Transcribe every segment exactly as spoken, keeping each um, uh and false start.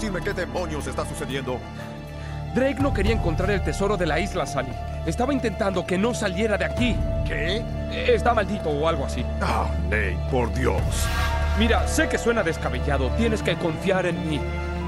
decirme qué demonios está sucediendo? Drake no quería encontrar el tesoro de la isla, Sully. Estaba intentando que no saliera de aquí. ¿Qué? Está maldito o algo así. Ah, Nate, por Dios. Mira, sé que suena descabellado. Tienes que confiar en mí.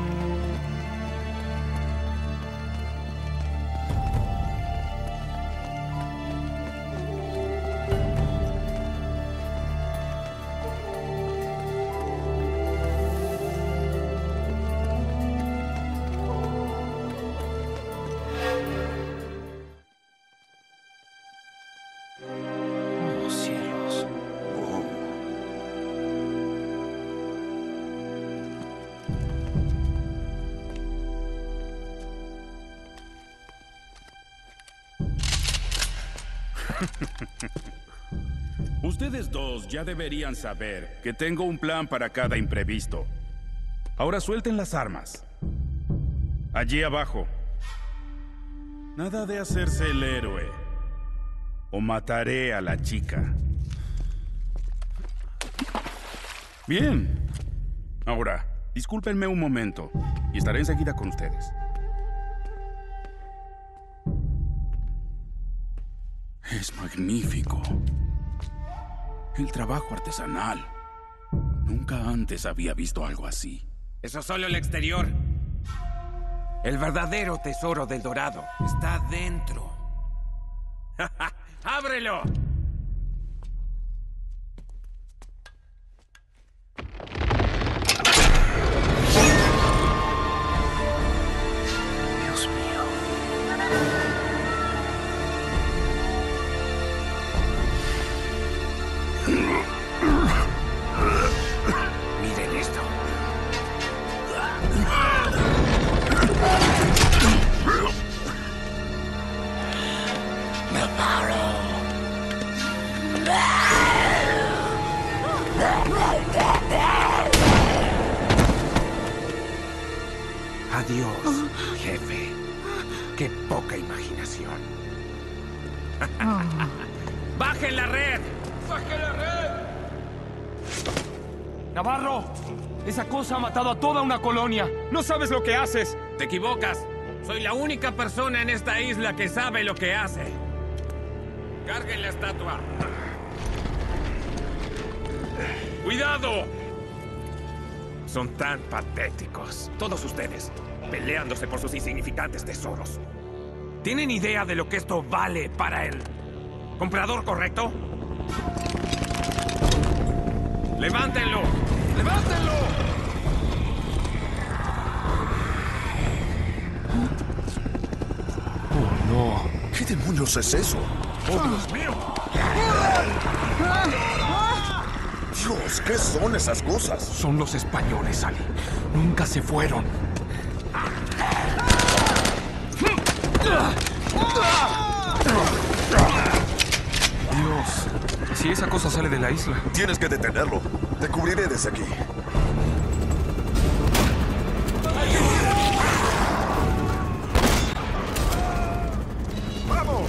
Ustedes dos ya deberían saber que tengo un plan para cada imprevisto. Ahora suelten las armas. Allí abajo. Nada de hacerse el héroe. O mataré a la chica. Bien. Ahora, discúlpenme un momento y estaré enseguida con ustedes. Es magnífico. El trabajo artesanal. Nunca antes había visto algo así. Eso es solo el exterior. El verdadero tesoro del Dorado está dentro. ¡Ábrelo! Dios mío. Miren esto. Adiós, jefe. Qué poca imaginación. ¡Bajen la red! ¡Bajen la red! ¡Navarro! Esa cosa ha matado a toda una colonia. No sabes lo que haces. Te equivocas. Soy la única persona en esta isla que sabe lo que hace. Carguen la estatua. ¡Cuidado! Son tan patéticos. Todos ustedes, peleándose por sus insignificantes tesoros. ¿Tienen idea de lo que esto vale para el comprador correcto? ¡Levántenlo! ¡Levántenlo! Oh, no. ¿Qué demonios es eso? ¡Oh, Dios mío! Dios, ¿qué son esas cosas? Son los españoles, Sully. Nunca se fueron. Dios, si esa cosa sale de la isla. Tienes que detenerlo. Te cubriré desde aquí. ¡Vamos!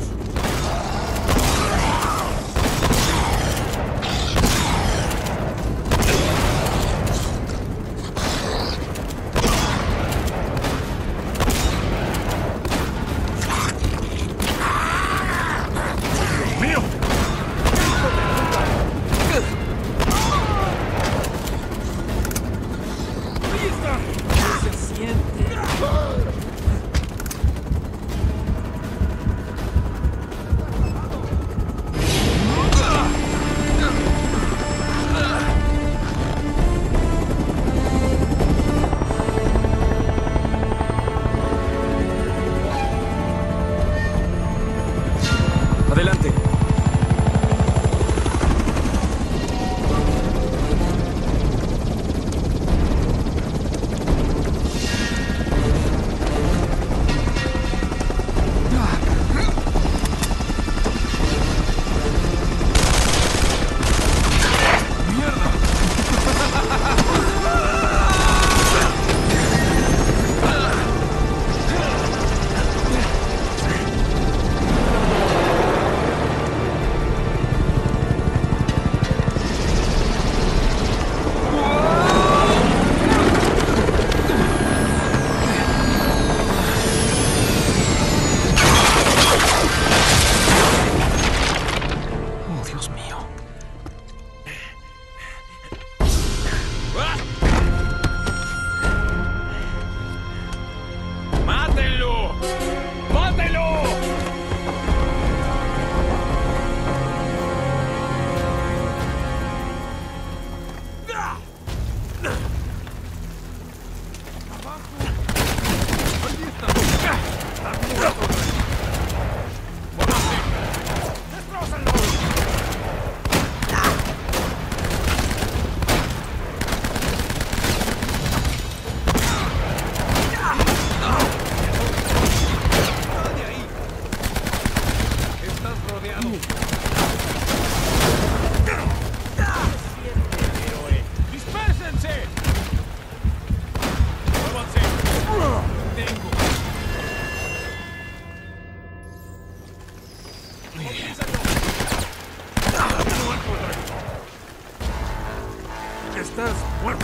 Estás muerto.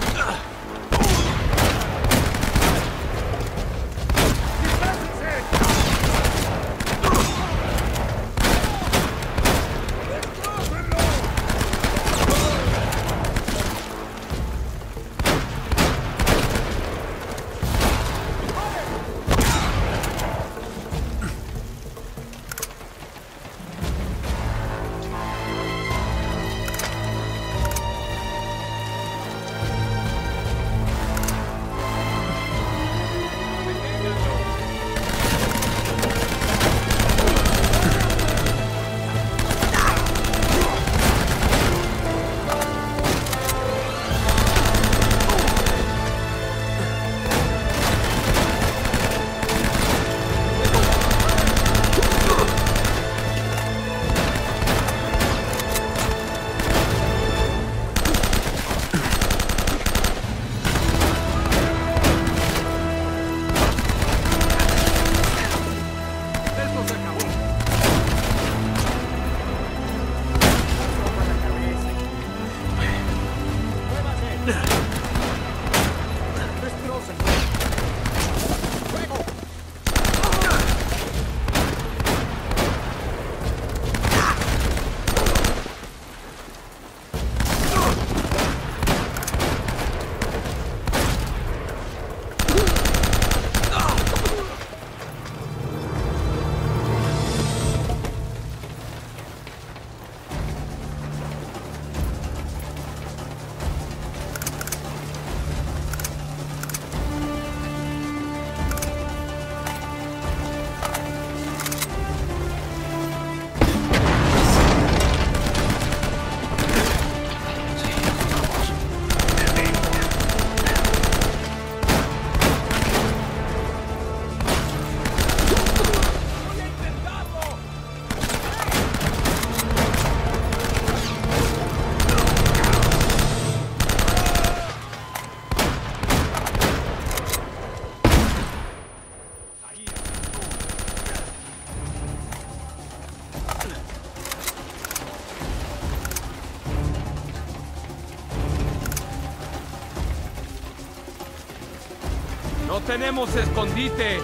¡No tenemos escondite!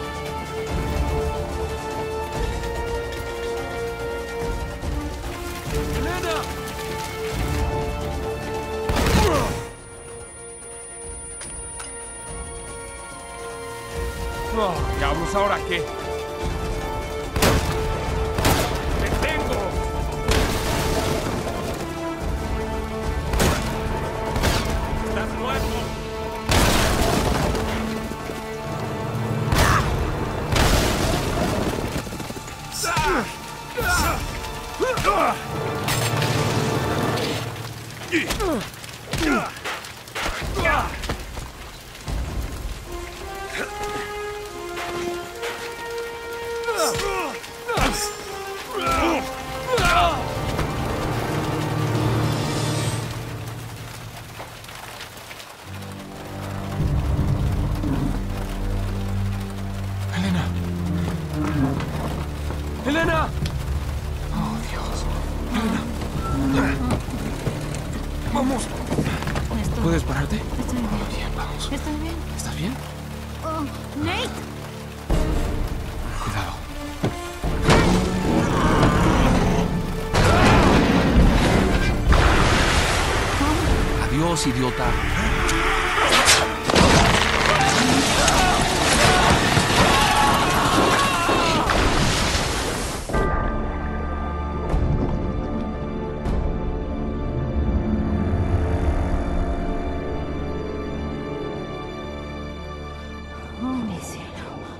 ¡Elena! Oh, diablos, ¿ahora qué? ¡Me tengo! ¡Estás muerto! ¡Elena! ¡Elena! ¡Oh, Dios! ¡Elena! ¡Vamos! Estoy- ¿Puedes pararte? Estoy bien. Bien, vamos. Estoy bien. ¿Estás bien? Oh, Nate. Cuidado. Adiós, idiota. Oh, mi cielo.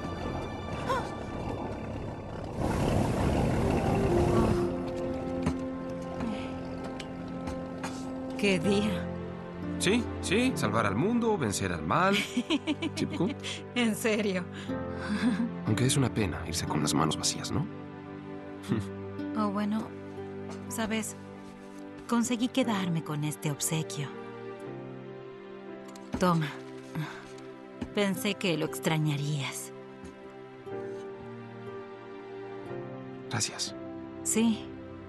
¿Qué día? Sí, sí. Salvar al mundo, vencer al mal. Chipku. En serio. Aunque es una pena irse con las manos vacías, ¿no? Oh, bueno, sabes, conseguí quedarme con este obsequio. Toma. Pensé que lo extrañarías. Gracias. Sí.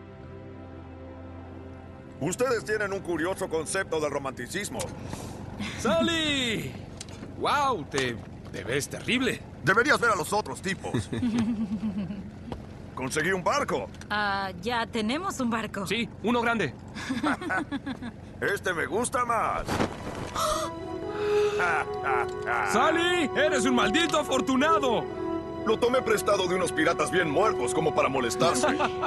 Ustedes tienen un curioso concepto del romanticismo. ¡Sally! ¡Wow! Te, te ves terrible. Deberías ver a los otros tipos. Conseguí un barco. Ah, ya tenemos un barco. Sí, uno grande. Este me gusta más. ¡Sally! ¡Eres un maldito afortunado! Lo tomé prestado de unos piratas bien muertos como para molestarse.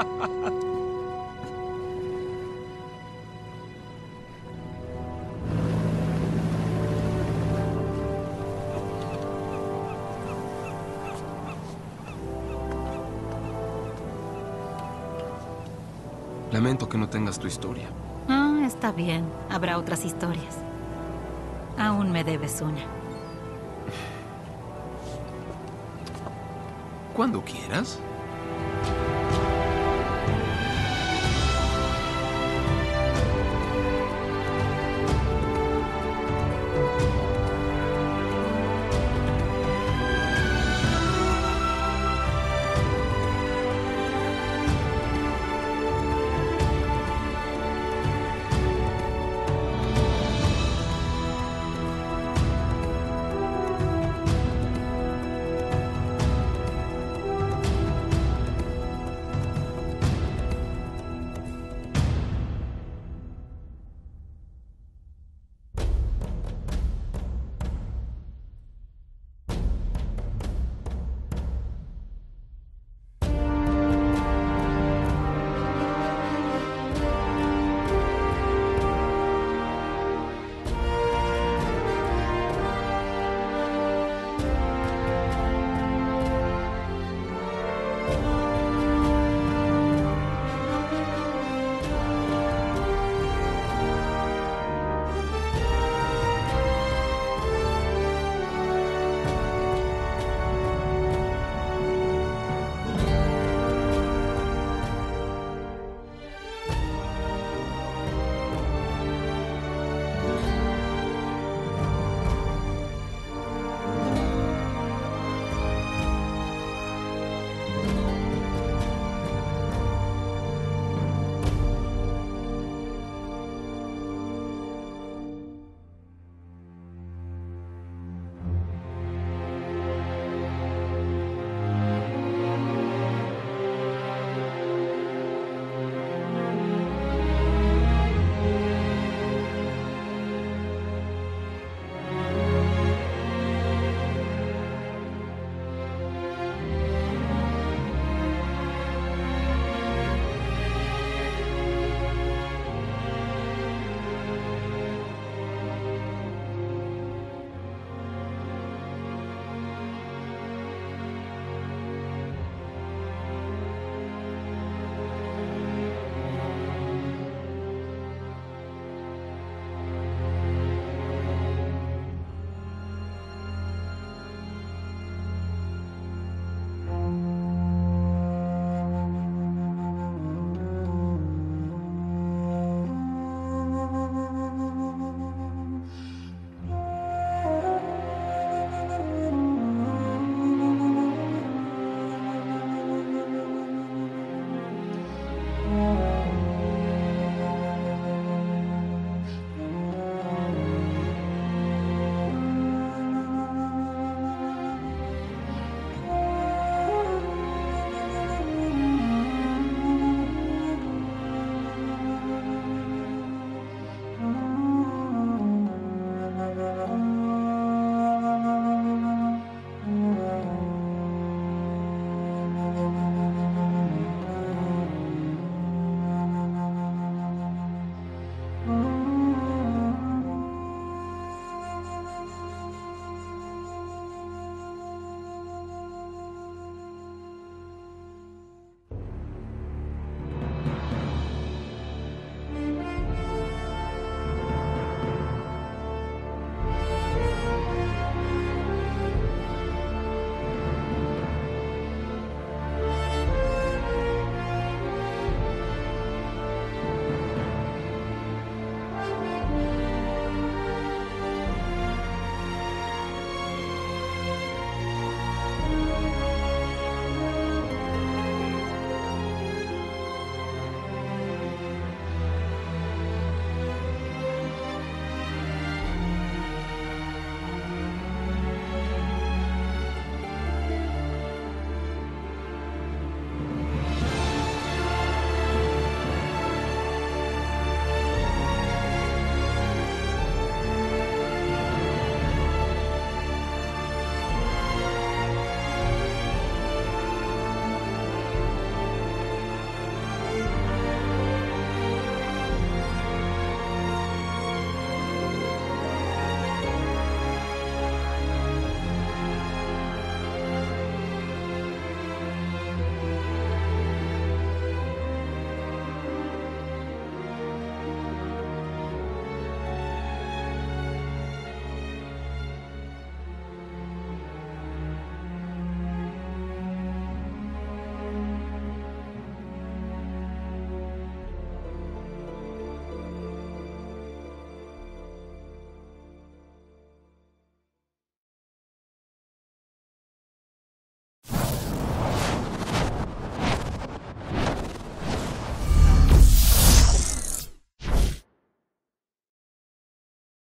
Lamento que no tengas tu historia. Ah, está bien. Habrá otras historias. Aún me debes una. Cuando quieras.